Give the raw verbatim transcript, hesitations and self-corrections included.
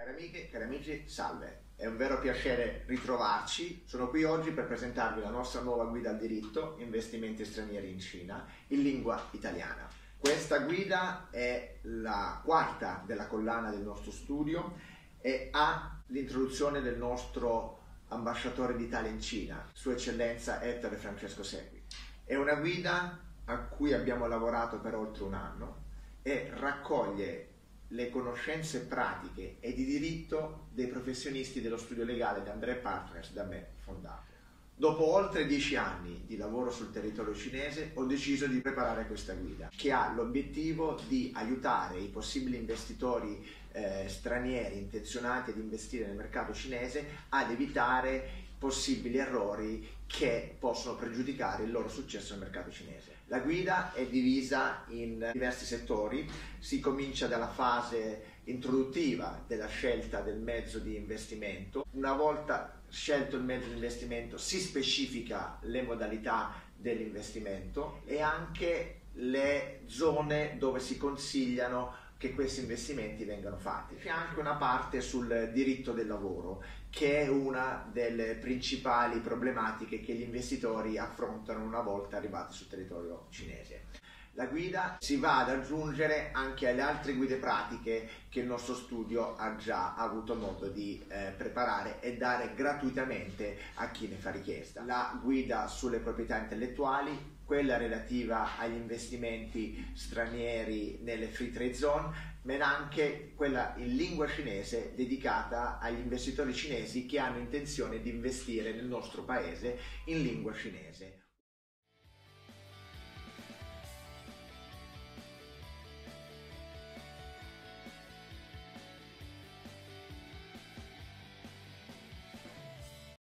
Cari amiche, cari amici, salve! È un vero piacere ritrovarci. Sono qui oggi per presentarvi la nostra nuova guida al diritto, investimenti stranieri in Cina, in lingua italiana. Questa guida è la quarta della collana del nostro studio e ha l'introduzione del nostro ambasciatore d'Italia in Cina, Sua Eccellenza Ettore Francesco Segui. È una guida a cui abbiamo lavorato per oltre un anno e raccoglie le conoscenze pratiche e di diritto dei professionisti dello studio legale di André Partners da me fondato. Dopo oltre dieci anni di lavoro sul territorio cinese ho deciso di preparare questa guida che ha l'obiettivo di aiutare i possibili investitori eh, stranieri intenzionati ad investire nel mercato cinese ad evitare possibili errori che possono pregiudicare il loro successo nel mercato cinese. La guida è divisa in diversi settori. Si comincia dalla fase introduttiva della scelta del mezzo di investimento. Una volta scelto il mezzo di investimento si specifica le modalità dell'investimento e anche le zone dove si consigliano che questi investimenti vengano fatti. C'è anche una parte sul diritto del lavoro, che è una delle principali problematiche che gli investitori affrontano una volta arrivati sul territorio cinese. La guida si va ad aggiungere anche alle altre guide pratiche che il nostro studio ha già avuto modo di eh, preparare e dare gratuitamente a chi ne fa richiesta. La guida sulle proprietà intellettuali, quella relativa agli investimenti stranieri nelle free trade zone, ma anche quella in lingua cinese dedicata agli investitori cinesi che hanno intenzione di investire nel nostro paese in lingua cinese.